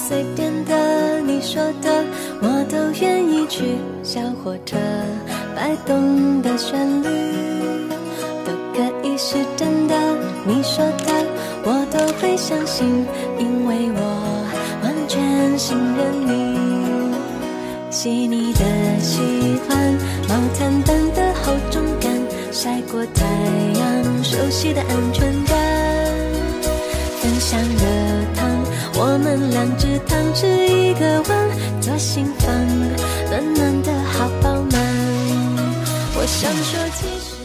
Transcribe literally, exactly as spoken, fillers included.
随便的，你说的我都愿意去。小火车摆动的旋律都可以是真的，你说的我都会相信，因为我完全信任你。细腻的喜欢，毛毯般的厚重感，晒过太阳，熟悉的安全感。分享热汤，我们两只汤匙一个碗，左心房暖暖的好饱满。我想说其实